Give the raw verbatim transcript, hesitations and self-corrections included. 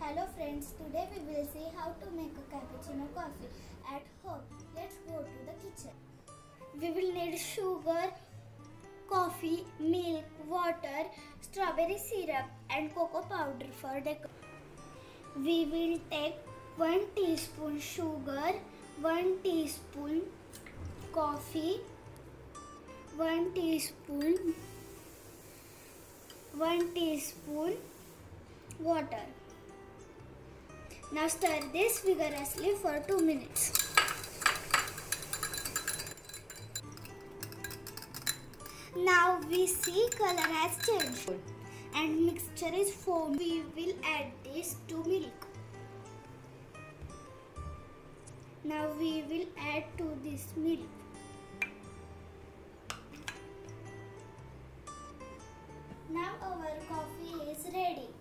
Hello friends, today we will see how to make a cappuccino coffee at home. Let's go to the kitchen. We will need sugar, coffee, milk, water, strawberry syrup and cocoa powder for decoration. We will take one teaspoon sugar, one teaspoon coffee, one teaspoon, one teaspoon water. Now stir this vigorously for two minutes. Now we see color has changed and mixture is formed. We will add this to milk. Now we will add to this milk. Now our coffee is ready.